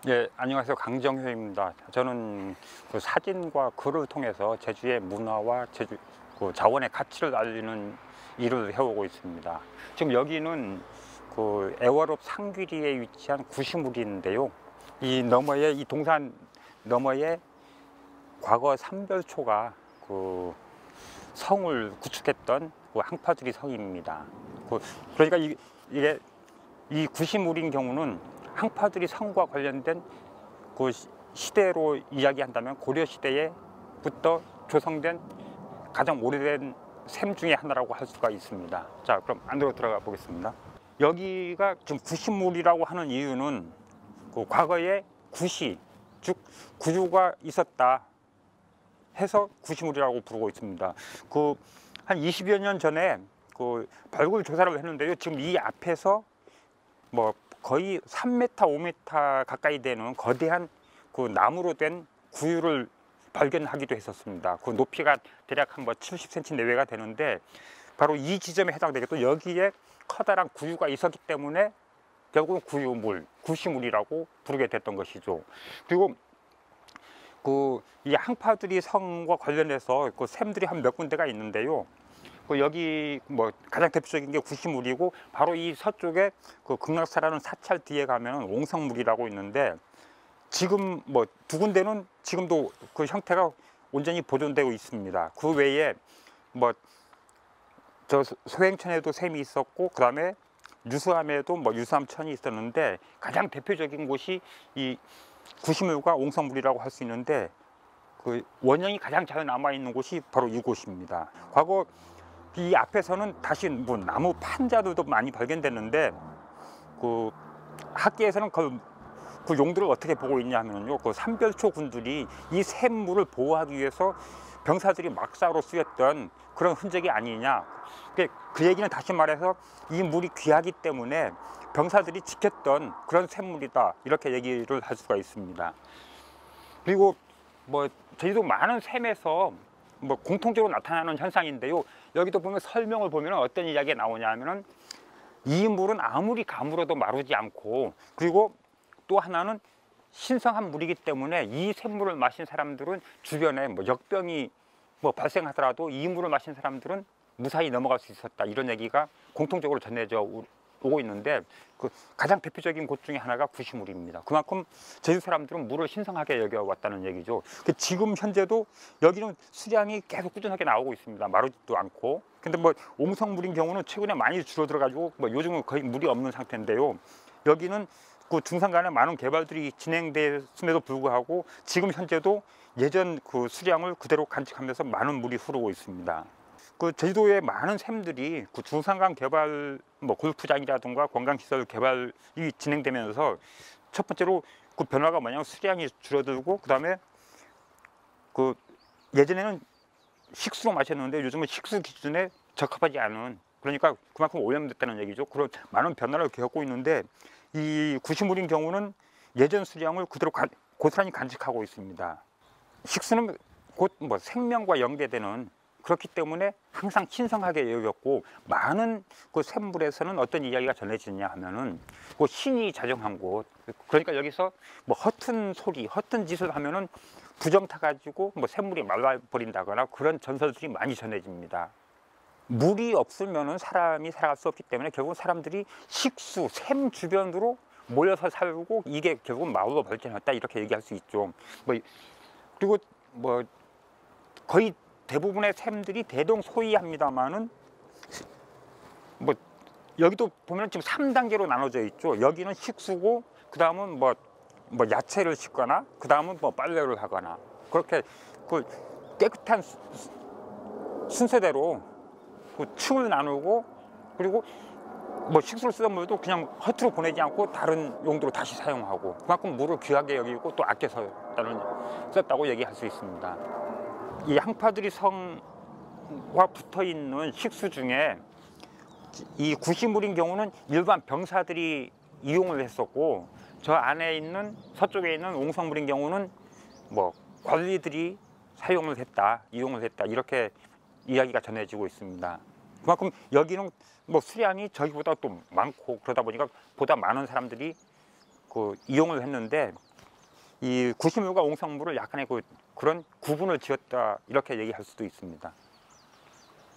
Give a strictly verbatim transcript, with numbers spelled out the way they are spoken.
예, 안녕하세요. 강정효입니다. 저는 그 사진과 글을 통해서 제주의 문화와 제주 그 자원의 가치를 알리는 일을 해오고 있습니다. 지금 여기는 그 애월읍 상귀리에 위치한 구시물인데요. 이 너머에, 이 동산 너머에 과거 삼별초가 그 성을 구축했던 그 항파두리 성입니다. 그 그러니까 이, 이게 이 구시물인 경우는 항파두리 성과 관련된 그 시대로 이야기한다면 고려 시대에부터 조성된 가장 오래된 샘 중에 하나라고 할 수가 있습니다. 자, 그럼 안으로 들어가 보겠습니다. 여기가 지금 구시물이라고 하는 이유는 그 과거에 구시, 즉 구유가 있었다 해서 구시물이라고 부르고 있습니다. 그 한 이십여 년 전에 그 발굴 조사를 했는데요. 지금 이 앞에서 뭐 거의 삼 미터, 오 미터 가까이 되는 거대한 그 나무로 된 구유를 발견하기도 했었습니다. 그 높이가 대략 한 뭐 칠십 센티미터 내외가 되는데 바로 이 지점에 해당되겠고, 여기에 커다란 구유가 있었기 때문에 결국은 구유물, 구시물이라고 부르게 됐던 것이죠. 그리고 그 이 항파두리 성과 관련해서 그 샘들이 한 몇 군데가 있는데요. 그 여기 뭐 가장 대표적인 게 구시물이고, 바로 이 서쪽에 그 극락사라는 사찰 뒤에 가면 옹성물이라고 있는데, 지금 뭐 두 군데는 지금도 그 형태가 온전히 보존되고 있습니다. 그 외에 뭐 저 소행천에도 샘이 있었고, 그 다음에 유수암에도 뭐 유수암천이 있었는데, 가장 대표적인 곳이 이 구시물과 옹성물이라고 할 수 있는데, 그 원형이 가장 잘 남아 있는 곳이 바로 이곳입니다. 과거 이 앞에서는 다시 뭐 나무 판자들도 많이 발견됐는데, 그 학계에서는 그, 그 용도를 어떻게 보고 있냐 하면요, 그 삼별초 군들이 이 샘물을 보호하기 위해서 병사들이 막사로 쓰였던 그런 흔적이 아니냐. 그 얘기는 다시 말해서 이 물이 귀하기 때문에 병사들이 지켰던 그런 샘물이다, 이렇게 얘기를 할 수가 있습니다. 그리고 뭐 제주도 많은 샘에서 뭐 공통적으로 나타나는 현상인데요. 여기도 보면 설명을 보면 어떤 이야기가 나오냐 하면은, 이 물은 아무리 가물어도 마르지 않고, 그리고 또 하나는 신성한 물이기 때문에 이 샘물을 마신 사람들은 주변에 뭐 역병이 뭐 발생하더라도 이 물을 마신 사람들은 무사히 넘어갈 수 있었다, 이런 얘기가 공통적으로 전해져 오고 있는데, 그 가장 대표적인 곳 중에 하나가 구시물입니다. 그만큼 제주 사람들은 물을 신성하게 여겨왔다는 얘기죠. 지금 현재도 여기는 수량이 계속 꾸준하게 나오고 있습니다. 마르지도 않고. 근데 뭐 옹성물인 경우는 최근에 많이 줄어들어 가지고 뭐 요즘은 거의 물이 없는 상태인데요. 여기는 그 중산간에 많은 개발들이 진행됐음에도 불구하고 지금 현재도 예전 그 수량을 그대로 간직하면서 많은 물이 흐르고 있습니다. 그 제주도의 많은 샘들이 그 중산간 개발, 뭐 골프장이라든가 관광시설 개발이 진행되면서 첫 번째로 그 변화가 뭐냐면 수량이 줄어들고, 그 다음에 그 예전에는 식수로 마셨는데 요즘은 식수 기준에 적합하지 않은, 그러니까 그만큼 오염됐다는 얘기죠. 그런 많은 변화를 겪고 있는데, 이 구시물인 경우는 예전 수량을 그대로 가, 고스란히 간직하고 있습니다. 식수는 곧 뭐 생명과 연계되는, 그렇기 때문에 항상 신성하게 여겼고, 많은 그 샘물에서는 어떤 이야기가 전해지냐 하면은 그 신이 자정한 곳, 그러니까 여기서 뭐 허튼 소리, 허튼 짓을 하면은 부정 타가지고 뭐 샘물이 말라버린다거나 그런 전설들이 많이 전해집니다. 물이 없으면은 사람이 살아갈 수 없기 때문에 결국 사람들이 식수, 샘 주변으로 모여서 살고, 이게 결국은 마을로 발전했다, 이렇게 얘기할 수 있죠. 뭐 그리고 뭐 거의 대부분의 샘들이 대동소이합니다만은, 뭐 여기도 보면 지금 삼 단계로 나눠져 있죠. 여기는 식수고, 그 다음은 뭐, 뭐 야채를 씻거나, 그 다음은 뭐 빨래를 하거나, 그렇게 그 깨끗한 수, 순서대로 그 층을 나누고, 그리고 뭐 식수를 쓰던 물도 그냥 허투루 보내지 않고 다른 용도로 다시 사용하고, 그만큼 물을 귀하게 여기고 또 아껴 썼다는, 썼다고 얘기할 수 있습니다. 이 항파두리 성과 붙어 있는 식수 중에 이 구시물인 경우는 일반 병사들이 이용을 했었고, 저 안에 있는 서쪽에 있는 옹성물인 경우는 뭐 관리들이 사용을 했다, 이용을 했다, 이렇게 이야기가 전해지고 있습니다. 그만큼 여기는 뭐 수량이 저기보다 또 많고, 그러다 보니까 보다 많은 사람들이 그 이용을 했는데, 이 구시물과 옹성물을 약간의 그 그런 구분을 지었다 이렇게 얘기할 수도 있습니다.